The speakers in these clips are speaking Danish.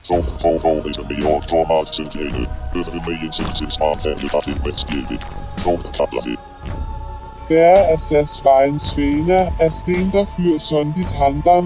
Thor is a major stormartsyndiatet, med indsigelsesmarmfærdigt og tilvækstgildigt. Thor-kapleri. Der er Sasvejen Svena af sten, der fyr sondit handam.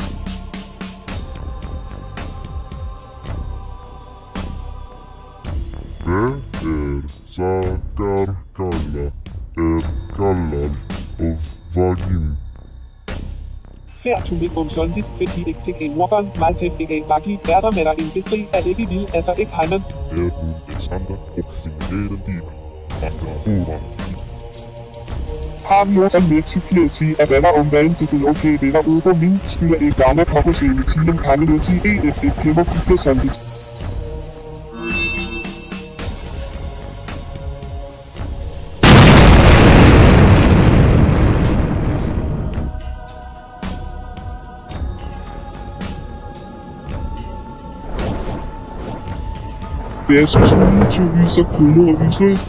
Sagarkalla kallad of vagin. Færtumikon sondit, fordi ikke til en morgan, meget ikke vagi, der med der en betri, at ikke vil, altså ikke heimen. Hun Alexander og signeren dina. Andre foran. Har morgan med til at hvad der omvalgen til det okay ved at udgå min skylder et gamle kokosjæle timen kan det til EF kæmper kugle sondit. Væsk til viser kunder og viser.